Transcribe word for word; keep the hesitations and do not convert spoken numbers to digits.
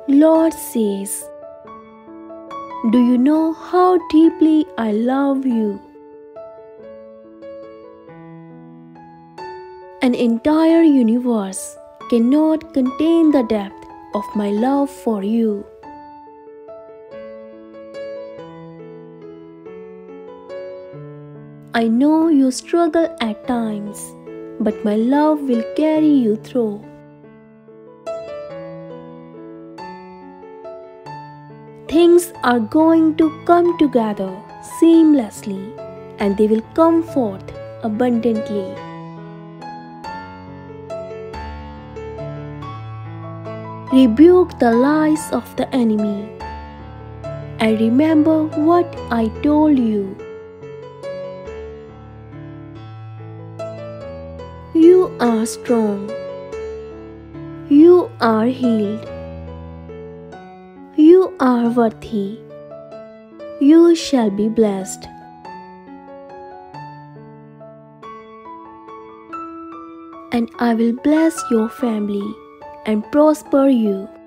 Lord says, "Do you know how deeply I love you?" An entire universe cannot contain the depth of my love for you. I know you struggle at times, but my love will carry you through. Things are going to come together seamlessly, and they will come forth abundantly. Rebuke the lies of the enemy, and remember what I told you. You are strong. You are healed. You are worthy. You shall be blessed. And I will bless your family and prosper you.